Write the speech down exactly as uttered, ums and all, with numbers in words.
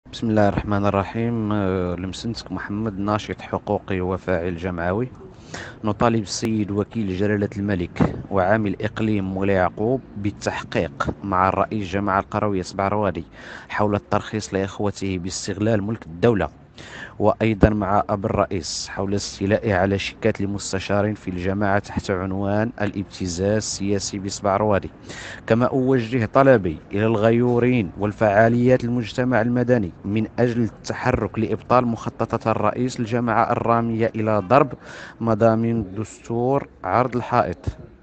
بسم الله الرحمن الرحيم. آه، لمسنتك محمد، ناشط حقوقي وفاعل جمعوي. نطالب السيد وكيل جلالة الملك وعامل إقليم مولاي يعقوب بالتحقيق مع الرئيس جماعة القروية سبع روادي حول الترخيص لإخوته باستغلال ملك الدولة، وأيضا مع أب الرئيس حول استيلائه على شيكات لمستشارين في الجماعة تحت عنوان الابتزاز السياسي بسبع روادي. كما أوجه طلبي إلى الغيورين والفعاليات المجتمع المدني من أجل التحرك لإبطال مخططات الرئيس الجماعة الرامية إلى ضرب مضامين الدستور عرض الحائط.